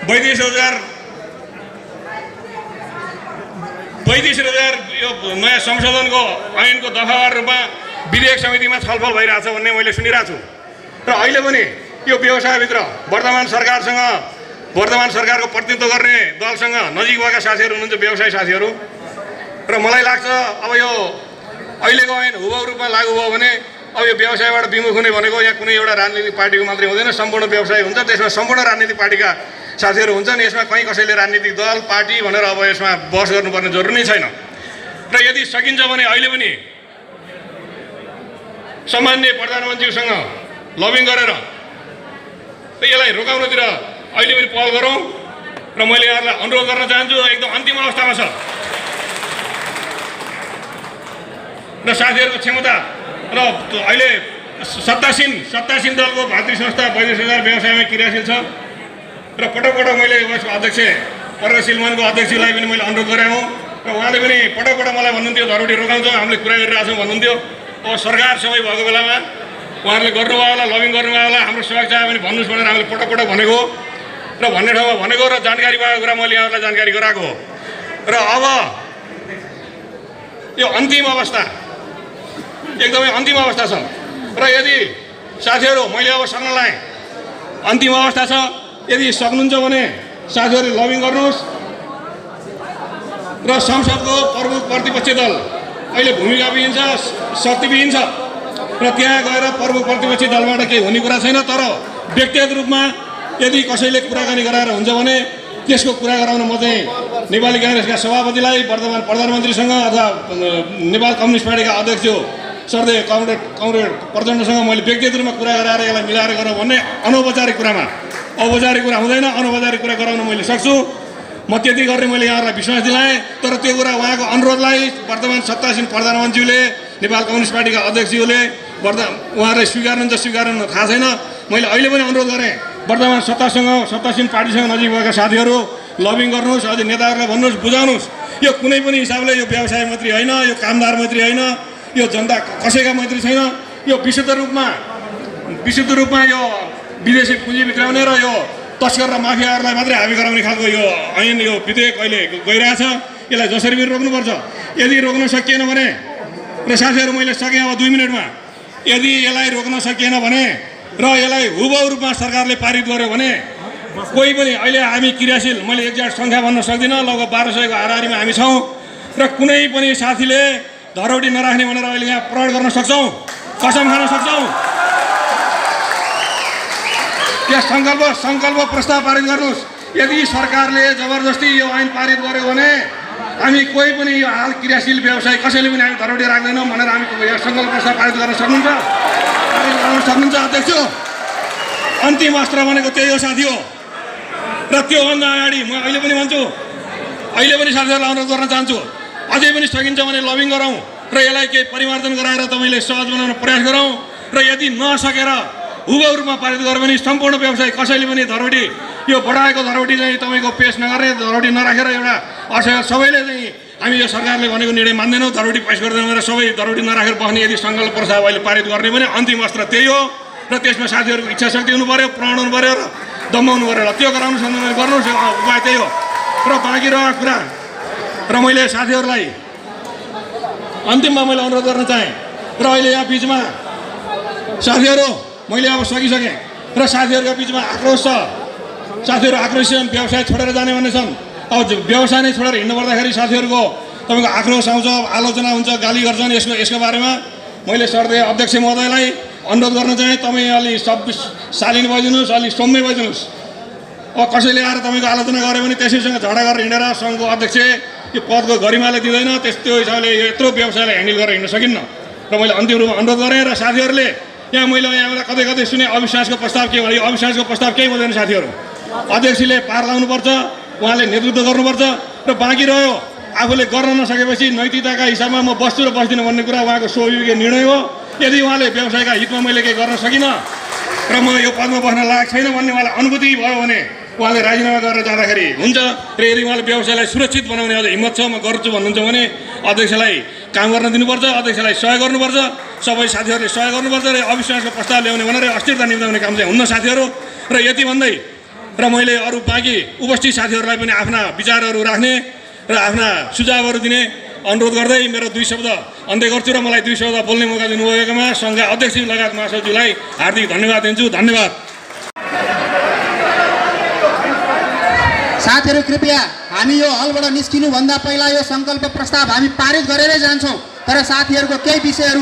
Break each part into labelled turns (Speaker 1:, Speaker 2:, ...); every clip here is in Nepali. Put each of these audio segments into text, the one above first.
Speaker 1: वैदेशिक रोजगार यो नयाँ संशोधनको ऐनको दफावार रूपमा विधेयक समितिमा छलफल भइरहेछ भन्ने मैले सुनिरहेको छु र अहिले पनि यो व्यवसायभित्र वर्तमान सरकारको प्रतिनिधित्व गर्ने दलसँग नजिक भएका साथीहरू हुनुहुन्छ, व्यवसायी साथीहरू, र मलाई लाग्छ अब यो अहिलेको ऐन हुबहु रूपमा लागू भयो भने अब यो व्यवसायबाट विमुख हुने भनेको यहाँ कुनै एउटा राजनीतिक पार्टीको मात्रै हुँदैन, सम्पूर्ण व्यवसाय हुन्छ। त्यसमा सम्पूर्ण राजनीतिक पार्टीका साथीहरू हुन्छन्। यसमा कहीँ कसैले राजनीतिक दल पार्टी भनेर अब यसमा बहस गर्नुपर्ने जरुरी नै छैन र यदि सकिन्छ भने अहिले पनि सामान्य प्रधानमन्त्रीसँग लबिङ गरेर यसलाई रोकाउनतिर अहिले पनि पहल गरौँ र मैले यहाँलाई अनुरोध गर्न चाहन्छु। एकदम अन्तिम अवस्थामा छ र साथीहरूको क्षमता र अहिले सत्तासीन दलको भातृ संस्था वैदेशिक रोजगार व्यवसायमा क्रियाशील छ र पटक मैले यसको अध्यक्ष प्रगतिशील मनको अध्यक्षलाई पनि मैले अनुरोध गरेँ हुँ र उहाँले पनि पटक मलाई भन्नुहुन्थ्यो धरोडी रोकाउँछौँ, हामीले कुरा गरिरहेछौँ भन्नुहुन्थ्यो। अब सरकार सबै भएको बेलामा उहाँहरूले गर्नुभयो होला, लबिङ गर्नुभयो होला, हाम्रो सहयोग चाह्यो भने भन्नुहोस् भनेर हामीले पटक भनेको र भन्ने ठाउँमा भनेको र जानकारी पाएको कुरा मैले यहाँहरूलाई जानकारी गराएको हो। र अब यो अन्तिम अवस्था, एकदमै अन्तिम अवस्था छ र यदि साथीहरू मैले अब सक्न लाएँ, अन्तिम अवस्था छ, यदि सक्नुहुन्छ भने साथीहरूले लबिङ गर्नुहोस् र संसदको प्रमुख प्रतिपक्षी दल अहिले भूमिकाविहीन छ, शक्तिविहीन छ र त्यहाँ गएर प्रमुख प्रतिपक्षी दलबाट केही हुने कुरा छैन। तर व्यक्तिगत रूपमा यदि कसैले कुराकानी गराएर हुन्छ भने त्यसको कुरा गराउन म चाहिँ नेपाली काङ्ग्रेसका सभापतिलाई, वर्तमान प्रधानमन्त्रीसँग अथवा नेपाल कम्युनिस्ट पार्टीका अध्यक्ष सरदेव कमरेड प्रचण्डसँग मैले व्यक्तिगत रूपमा कुरा गराएर यसलाई मिलाएर गरौँ भन्ने अनौपचारिक कुरामा, औपचारिक कुरा हुँदैन, अनौपचारिक कुरा गराउन मैले सक्छु। म त्यति गर्ने मैले यहाँहरूलाई विश्वास दिलाएँ। तर त्यो कुरा उहाँको अनुरोधलाई वर्तमान सत्तासीन प्रधानमन्त्रीले, नेपाल कम्युनिस्ट पार्टीका अध्यक्षज्यूले उहाँहरूले स्वीकार्नुहुन्छ स्वीकार्नु थाहा छैन। मैले अहिले पनि अनुरोध गरेँ वर्तमान सत्तासीन पार्टीसँग नजिक भएका साथीहरू लबिङ गर्नुहोस्, अझै नेताहरूलाई भन्नुहोस्, बुझाउनुहोस् यो कुनै पनि हिसाबले यो व्यवसाय मैत्री होइन, यो कामदार मैत्री होइन, यो जनता कसैका मैत्री छैन। यो विशुद्ध रूपमा यो विदेशी पुँजी भित्राउने र यो तस्कर र माफियाहरूलाई मात्रै हाबी गराउने खालको यो ऐन, यो विधेयक अहिले गइरहेछ। यसलाई जसरी पनि रोक्नुपर्छ। यदि रोक्न सकिएन भने र साथीहरू मैले सकेँ अब 2 मिनटमा, यदि यसलाई रोक्न सकिएन भने र यसलाई हुबहु रूपमा सरकारले पारित गर्यो भने कोही पनि अहिले हामी क्रियाशील, मैले एक्ज्याक्ट सङ्ख्या भन्न सक्दिनँ, लगभग 1200 को हाराहारीमा हामी छौँ र कुनै पनि साथीले धरोडी नराख्ने भनेर अहिले यहाँ प्रण गर्न सक्छौँ, कसम खान सक्छौँ। त्यस सङ्कल्प प्रस्ताव पारित गर्नुहोस्। यदि सरकारले जबरजस्ती यो ऐन पारित गर्यो भने हामी कोही पनि यो हाल क्रियाशील व्यवसाय कसैले पनि हामी धरोडी राख्दैनौँ भनेर हामी यो सङ्कल्प प्रस्ताव पारित गर्न सक्नुहुन्छ अध्यक्ष। अन्तिम अस्त्र भनेको त्यही हो साथी हो। र त्योभन्दा अगाडि म अहिले पनि भन्छु, अहिले पनि साथीहरूलाई अनुरोध गर्न चाहन्छु, अझै पनि सकिन्छ भने लबिङ गरौँ र यसलाई केही परिवर्तन गराएर तपाईँले सहज बनाउन प्रयास गरौँ। र यदि नसकेर हुबहु रूपमा पारित गर्यो भने सम्पूर्ण व्यवसाय कसैले पनि धरोडी, यो बढाएको धरोडी चाहिँ तपाईँको पेस नगर्ने, धरोडी नराखेर एउटा असहयोग सबैले चाहिँ हामी यो सरकारले भनेको निर्णय मान्दैनौँ, धरोडी पेस गर्दैनौँ भनेर सबै धरोडी नराखेर बस्ने यदि सङ्कल्प प्रस्ताव अहिले पारित गर्ने भने अन्तिम अस्त्र त्यही हो। र त्यसमा साथीहरूको इच्छा शक्ति हुनु पऱ्यो, प्रण हुनु पऱ्यो र दम्माउनु पऱ्यो। र त्यो गराउनु सक्नु भने गर्नुहोस्, उपाय त्यही हो। र बाँकी रहेको कुरा र मैले साथीहरूलाई अन्तिममा मैले अनुरोध गर्न चाहेँ र अहिले यहाँ बिचमा साथीहरू मैले अब सकिसकेँ र साथीहरूका बिचमा आक्रोश छ, साथीहरू आक्रोशित व्यवसाय छोडेर जाने भन्ने छन्। अब व्यवसाय नै छोडेर हिँड्नु पर्दाखेरि साथीहरूको तपाईँको आक्रोश आउँछ, आलोचना हुन्छ, गाली गर्छन्। यसको बारेमा मैले सरदेव अध्यक्ष महोदयलाई अनुरोध गर्न चाहेँ, तपाईँ अलि शालीन भइदिनुहोस्, अलि सौम्य भइदिनुहोस्। अब कसैले आएर तपाईँको आलोचना गऱ्यो भने त्यसैसँग झगडा गरेर हिँडेर सङ्घको अध्यक्ष यो पदको गरिमाले दिँदैन, त्यो हिसाबले यत्रो व्यवसायलाई ह्यान्डल गरेर हिँड्न सकिन्न। र मैले अन्तिम रूपमा अनुरोध गरेँ र साथीहरूले मैले यहाँबाट कतै सुने अविश्वासको प्रस्ताव के भने अविश्वासको प्रस्ताव केही हुँदैन साथीहरू। अध्यक्षले पार लाउनुपर्छ, उहाँले नेतृत्व गर्नुपर्छ र बाँकी रह्यो आफूले गर्न नसकेपछि नैतिकताका हिसाबमा म बस्छु र बस्दिनँ भन्ने कुरा उहाँको स्वाभाविक निर्णय हो। यदि उहाँले व्यवसायका हितमा मैले केही गर्न सकिनँ र म यो पदमा बस्न लायक छैन भन्ने उहाँलाई अनुभूति भयो भने उहाँले राजीनामा गरेर जाँदाखेरि हुन्छ। र यदि उहाँले व्यवसायलाई सुरक्षित बनाउने अझ हिम्मत छ, म गर्छु भन्नुहुन्छ भने अध्यक्षलाई काम गर्न दिनुपर्छ, अध्यक्षलाई सहयोग गर्नुपर्छ, सबै साथीहरूले सहयोग गर्नुपर्छ र अविश्वासको प्रस्ताव ल्याउने भनेर अस्थिरता निम्ताउने काम चाहिँ हुन्न साथीहरू। र यति भन्दै र मैले अरू बाँकी उपस्थित साथीहरूलाई पनि आफ्ना विचारहरू राख्ने र आफ्ना सुझावहरू दिने अनुरोध गर्दै मेरो 2 शब्द अन्त्य गर्छु र मलाई 2 शब्द बोल्ने मौका दिनुभएकोमा सङ्घका अध्यक्ष लगायत महासचिवलाई हार्दिक धन्यवाद दिन्छु। धन्यवाद।
Speaker 2: साथीहरू कृपया हामी यो हलबाट निस्किनुभन्दा पहिला यो सङ्कल्प प्रस्ताव हामी पारित गरेरै जान्छौँ। तर साथीहरूको केही विषयहरू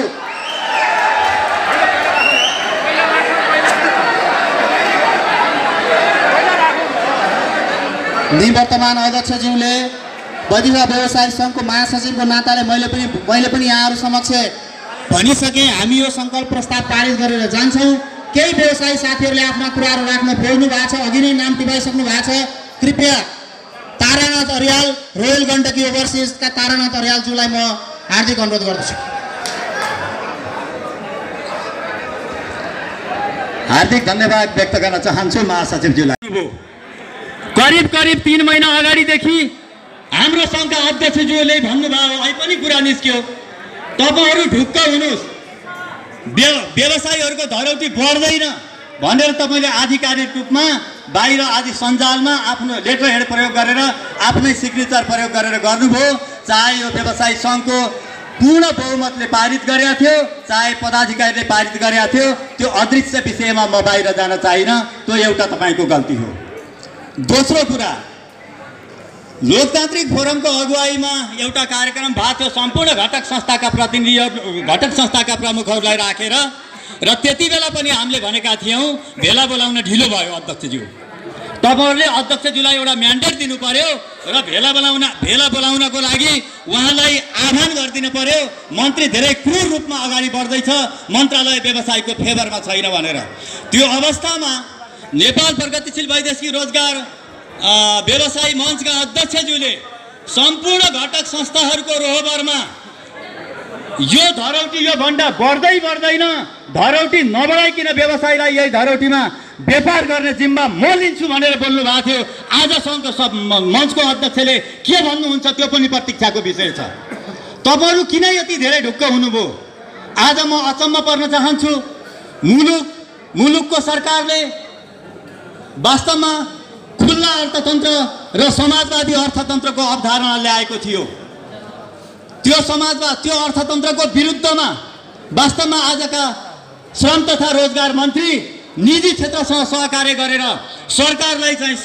Speaker 2: निवर्तमान अध्यक्षज्यूले वैदिक व्यवसायी सङ्घको महासचिवको नाताले मैले पनि यहाँहरू समक्ष भनिसकेँ। हामी यो सङ्कल्प प्रस्ताव पारित गरेर जान्छौँ। केही व्यवसायी साथीहरूले आफ्ना कुराहरू राख्न भ्याउनु भएको छ, अघि नै नाम टिपाइसक्नु भएको छ। कृपया तारानाथ अर्याल रोयल गण्डकी ओभरसिजका तारानाथ अर्यालज्यूलाई म हार्दिक अनुरोध गर्दछु।
Speaker 3: हार्दिक धन्यवाद व्यक्त गर्न चाहन्छु महासचिवज्यूलाई।
Speaker 4: करिब 3 महिना अगाडिदेखि हाम्रो सङ्घका अध्यक्षज्यूले भन्नुभयो, अहिले पनि कुरा निस्क्यो, तपाईँहरू ढुक्क हुनुहोस्, व्यवसायीहरूको धरौटी बढ्दैन भनेर तपाईँले आधिकारिक रूपमा बाहिर आदि सञ्जालमा आफ्नो लेटर हेड प्रयोग गरेर आफ्नै सिग्नेचर प्रयोग गरेर गर्नुभयो। चाहे यो व्यवसायी सङ्घको पूर्ण बहुमतले पारित गरेका थियो, चाहे पदाधिकारीले पारित गरेका थियो, त्यो अदृश्य विषयमा म बाहिर जान चाहिनँ। त्यो एउटा तपाईँको गल्ती हो। दोस्रो कुरा, लोकतान्त्रिक फोरमको अगुवाईमा एउटा कार्यक्रम भएको थियो, सम्पूर्ण घटक संस्थाका प्रतिनिधिहरू, घटक संस्थाका प्रमुखहरूलाई राखेर, र त्यति बेला पनि हामीले भनेका थियौँ भेला बोलाउन ढिलो भयो अध्यक्षज्यू। तपाईँहरूले अध्यक्षज्यूलाई एउटा म्यान्डेट दिनु पर्यो र भेला बोलाउनको लागि उहाँलाई आह्वान गरिदिनु पर्यो। मन्त्री धेरै क्रूर रूपमा अगाडि बढ्दैछ, मन्त्रालय व्यवसायको फेभरमा छैन भनेर। त्यो अवस्थामा नेपाल प्रगतिशील वैदेशिक रोजगार व्यवसायी मञ्चका अध्यक्षज्यूले सम्पूर्ण घटक संस्थाहरूको रोहबरमा यो धरौटी, यो भण्डा बढ्दैन, धरौटी नबढाइकन व्यवसायीलाई यही धरौटीमा व्यापार गर्ने जिम्मा म लिन्छु भनेर बोल्नु भएको थियो। आज सङ्घको मञ्चको अध्यक्षले के भन्नुहुन्छ त्यो पनि प्रतीक्षाको विषय छ। तपाईँहरू किन यति धेरै ढुक्क हुनुभयो? आज म अचम्म पर्न चाहन्छु। मुलुकको सरकारले वास्तवमा खुल्ला अर्थतन्त्र र समाजवादी अर्थतन्त्रको अवधारणा ल्याएको थियो। त्यो अर्थतन्त्रको विरुद्धमा वास्तवमा आजका श्रम तथा रोजगार मन्त्री निजी क्षेत्रसँग सहकार्य गरेर सरकारलाई चाहिँ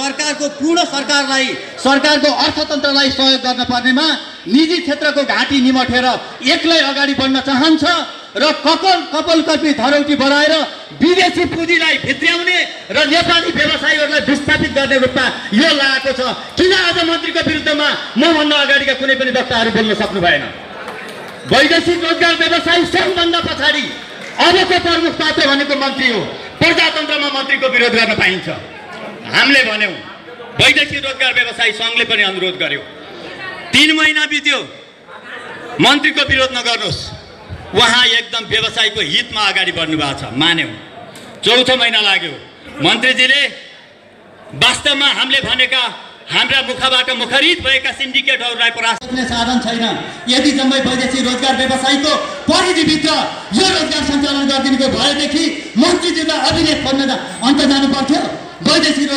Speaker 4: सरकारको अर्थतन्त्रलाई सहयोग गर्न पर्नेमा निजी क्षेत्रको घाँटी निमटेर एक्लै अगाडि बढ्न चाहन्छ र कपालकल्पी धरौटी बढाएर विदेशी पुँजीलाई भित्र्याउने र नेपाली व्यवसायीहरूलाई विस्थापित गर्ने रूपमा यो लागेको छ। किन आज मन्त्रीको विरुद्धमा मभन्दा अगाडिका कुनै पनि वक्ताहरू बोल्न सक्नु भएन? वैदेशिक रोजगार व्यवसायी सङ्घभन्दा पछाडि अबको प्रमुख पात्र भनेको मन्त्री हो। प्रजातन्त्रमा मन्त्रीको विरोध गर्न पाइन्छ। हामीले भन्यौँ, वैदेशिक रोजगार व्यवसायी सङ्घले पनि अनुरोध गर्यो। 3 महिना बित्यो, मन्त्रीको विरोध नगर्नुहोस्। उहाँ एकदम व्यवसायको हितमा अगाडि बढ्नु भएको छ, मान्यौँ। 4औं महिना लाग्यो। मन्त्रीजीले वास्तवमा हामीले भनेका हाम्रा मुखबाट मुखरित भएका सिन्डिकेटहरूलाई परास्त गर्ने साधन छैन। यदि जम्मै वैदेशिक रोजगार व्यवसायीको परिधिभित्र यो रोजगार सञ्चालन गरिदिनुको भएदेखि मन्त्रीजीलाई अभिलेख खोज्न अन्त जानु पर्थ्यो। वैदेशिक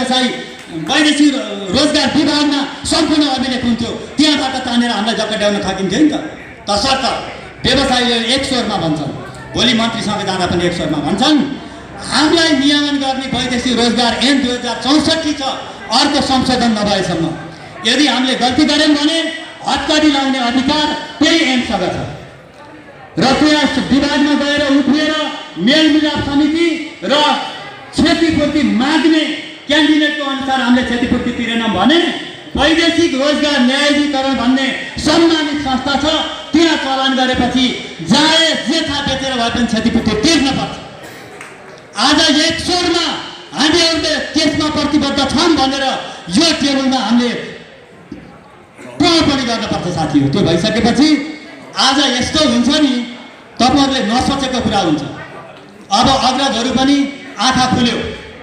Speaker 4: रोजगार विभागमा सम्पूर्ण अभिलेख हुन्थ्यो, त्यहाँबाट तानेर हामीलाई जग्गाड्याउन थाकिन्थ्यो नि त। तसर्थ व्यवसायीले एक स्वरमा भन्छन्, भोलि मन्त्रीसँग जाँदा पनि एक स्वरमा भन्छन्, हामीलाई नियमन गर्ने वैदेशिक रोजगार ऐन 2064 छ, अर्को संशोधन नभएसम्म। यदि हामीले गल्ती गऱ्यौँ भने हतकडी लाउने अधिकार त्यही ऐनसँग छ। र त्यस विभागमा गएर उठेर मेलमिलाप समिति र क्षतिपूर्ति माग्ने क्यान्डिडेटको अनुसार हामीले क्षतिपूर्ति तिरेनौँ भने वैदेशिक रोजगार न्यायाधिकरण भन्ने सम्मानित संस्था छ, त्यहाँ चलान गरेपछि जाए जे थाहा बेचेर भए पनि क्षतिपूर्ति तिर्न पर्छ। आज एक स्वरमा हामीहरूले त्यसमा प्रतिबद्ध छौँ भनेर यो टेबलमा हामीले पनि गर्नुपर्छ साथीहरू। त्यो भइसकेपछि आज यस्तो हुन्छ नि, तपाईँहरूले नसोचेको कुरा हुन्छ। अब अग्रजहरू पनि आँखा खुल्यो।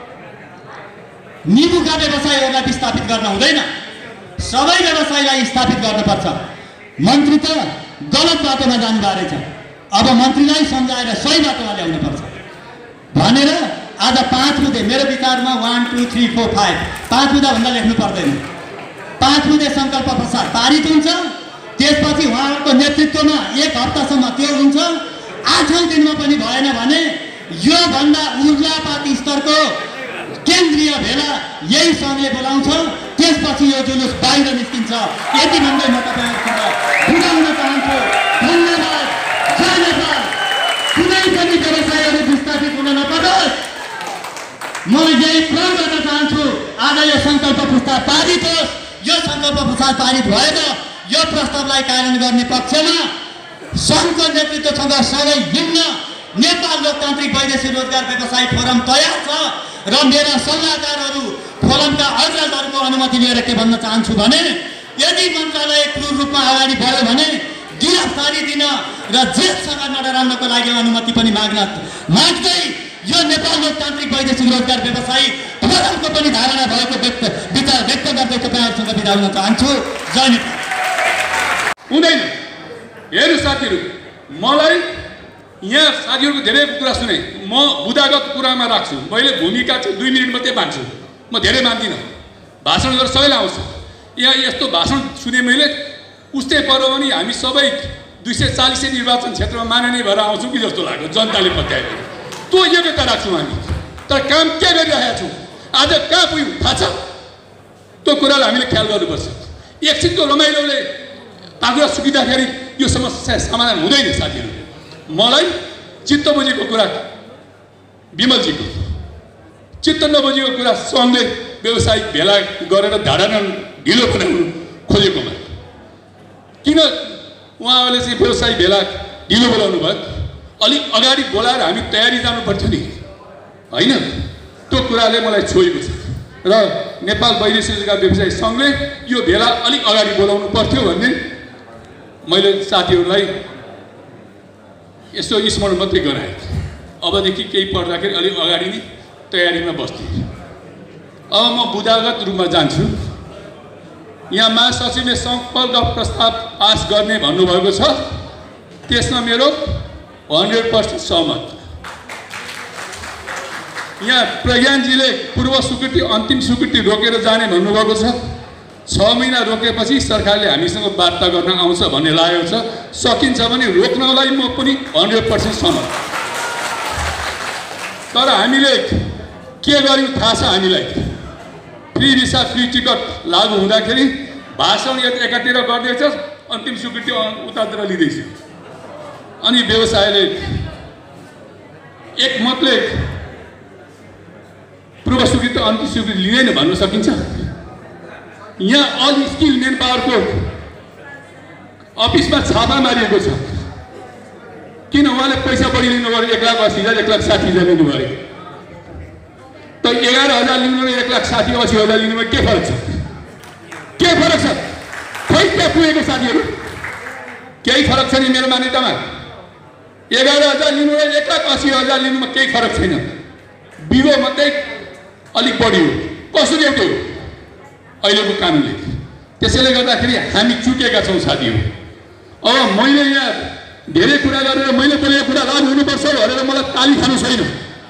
Speaker 4: निबुका व्यवसायीहरूलाई विस्थापित गर्न हुँदैन, सबै व्यवसायीलाई स्थापित गर्नुपर्छ। मन्त्री त गलत बाटोमा जानुभएको रहेछ, अब मन्त्रीलाई सम्झाएर सही बाटोमा ल्याउनुपर्छ भनेर आज 5 बुँदे मेरो विचारमा 1 2 3 4 5 5 बुँदाभन्दा लेख्नु पर्दैन। 5 बुँदे सङ्कल्प प्रस्ताव पारित हुन्छ। त्यसपछि उहाँहरूको नेतृत्वमा 1 हप्तासम्म त्यो हुन्छ। 8औं दिनमा पनि भएन भने योभन्दा ऊर्जापाती स्तरको केन्द्रीय भेला यही सङ्घले बोलाउँछ। त्यसपछि यो जुलुस बाहिर निस्किन्छ। यति भन्दै म तपाईँहरूसँग बुझाउन चाहन्छु। धन्यवाद। जय नेपाल। कुनै पनि व्यवसायहरू विस्थापित हुन नपरोस्। म यही प्रयोग गर्न चाहन्छु। आज यो सङ्कल्प प्रस्ताव पारित होस्। यो सङ्कल्प प्रस्ताव पारित भएर यो प्रस्तावलाई कार्यान्वयन गर्ने पक्षमा सङ्घको नेतृत्वसँग सँगै हिँड्न नेपाल लोकतान्त्रिक वैदेशिक रोजगार व्यवसाय फोरम तयार छ। र मेरा सल्लाहकारहरू फोरमका अग्रजहरूको अनुमति लिएर के भन्न चाहन्छु भने यदि मन्त्रालय क्रूर रूपमा अगाडि बढ्यो भने गिरफ्तारी दिन र जेलसँग नडराउनको लागि अनुमति पनि माग्दै यो नेपाल लोकतान्त्रिक वैदेशिक रोजगार व्यवसायी फोरमको पनि धारणा भएको विचार व्यक्त गर्दै तपाईँहरूसँग बिदा हुन चाहन्छु। जय नेपाल।
Speaker 5: हुँदैन। हेर्नु साथीहरू, मलाई यहाँ साथीहरूको धेरै कुरा सुने। म बुदागत कुरामा राख्छु। मैले भूमिका चाहिँ 2 मिनट मात्रै मान्छु। म धेरै मान्दिनँ। भाषण गरेर सबैलाई आउँछ। यहाँ यस्तो भाषण सुने मैले उस्तै पऱ्यो भने हामी सबै 240 निर्वाचन क्षेत्रमा माननीय भएर आउँछौँ कि जस्तो लाग्यो जनताले पत्याएको। त्यो योग्यता राख्छौँ हामी। तर काम के गरिरहेका छौँ, आज कहाँ पुग्यौँ थाहा छ? त्यो कुरालाई हामीले ख्याल गर्नुपर्छ। एकछिनको रमाइलोले पाखुरा सुकिँदाखेरि यो समस्या समाधान हुँदैन साथीहरू। मलाई चित्त बुझेको कुरा विमलजीको, चित्त नबुझेको कुरा सङ्घले व्यवसायिक भेला गरेर धारणा ढिलो बनाउनु खोजेकोमा किन उहाँहरूले चाहिँ व्यवसायिक भेला ढिलो बोलाउनु भयो? अलिक अगाडि बोलाएर हामी तयारी जानु पर्थ्यो नि, होइन? त्यो कुराले मलाई छोएको छ। र नेपाल वैदेशिक रोजगार व्यवसायी सङ्घले यो भेला अलिक अगाडि बोलाउनु पर्थ्यो भन्ने मैले साथीहरूलाई यसो स्मरण मात्रै गराएँ। अबदेखि केही पर्दाखेरि अलिक अगाडि नै तयारीमा बस्थेँ। अब म बुदागत रूपमा जान्छु। यहाँ महासचिवले सङ्कल्प प्रस्ताव पास गर्ने भन्नुभएको छ। त्यसमा मेरो 100% सहमत। यहाँ प्रज्ञानजीले पूर्व स्वीकृति अन्तिम स्वीकृति रोकेर जाने भन्नुभएको छ। 6 महिना रोकेपछि सरकारले हामीसँग वार्ता गर्न आउँछ भन्ने लागेको छ। सकिन्छ भने रोक्नलाई म पनि 100% सहमत। तर हामीले के गर्यौँ थाहा छ हामीलाई? फ्री भिसा फ्री टिकट लागू हुँदाखेरि भाषण एकातिर गर्दैछ, अन्तिम स्वीकृति उतातिर लिँदैछ। अनि व्यवसायले एकमतले पूर्व स्वीकृति अन्तिम स्वीकृति लिँदैन भन्न सकिन्छ? यहाँ अल स्किल मेन पावरको अफिसमा छापा मारिएको छ। किन उहाँले पैसा बढी लिनुभयो? 1,80,000 1,60,000 लिनुभयो। त 11,000 लिनु र 1,60,000 लिनुमा के फरक छ? के फरक छ? खै के पुगेको साथीहरू? केही फरक छैन मेरो मान्यतामा। 11,000 लिनु र 1,80,000 लिनुमा केही फरक छैन। बिगो मात्रै अलिक बढी हो। कसरी एउटा हो? अहिलेको कानुनले। त्यसैले गर्दाखेरि हामी चुकेका छौँ साथीहरू। अब मैले यहाँ धेरै कुरा गरेर मैले बोलेको कुरा लागु हुनुपर्छ भनेर मलाई ताली खानु छैन।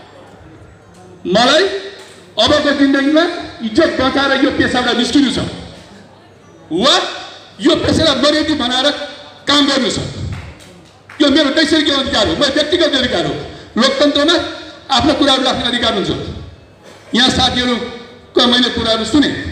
Speaker 5: मलाई अबको जिन्दगीमा इज्जत बचाएर यो पेसाबाट निस्किनु छ वा यो पेसालाई मर्यादित बनाएर काम गर्नु छ। यो मेरो नैसर्गिक अधिकार हो, मेरो व्यक्तिगत अधिकार हो। लोकतन्त्रमा आफ्नो कुराहरू राख्ने अधिकार हुन्छ। यहाँ साथीहरूको मैले कुराहरू सुने।